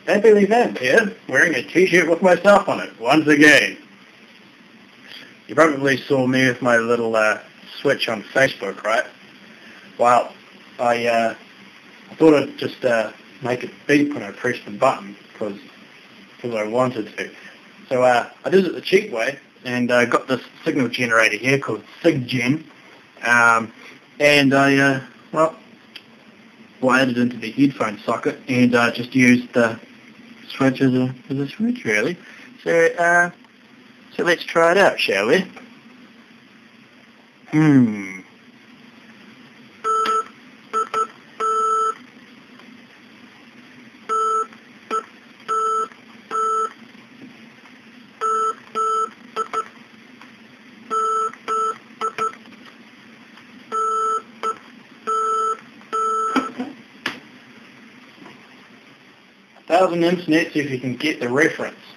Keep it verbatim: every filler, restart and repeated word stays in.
Pepe Vamp here, wearing a t-shirt with myself on it, once again. You probably saw me with my little uh, switch on Facebook, right? Well, I, uh, I thought I'd just uh, make it beep when I pressed the button, because I wanted to. So uh, I did it the cheap way, and I uh, got this signal generator here called SigGen, um, and I, uh, well, wired it into the headphone socket, and uh, just used the switch as a, as a switch, really. So, uh, so let's try it out, shall we? Hmm. Thousand internets if you can get the reference.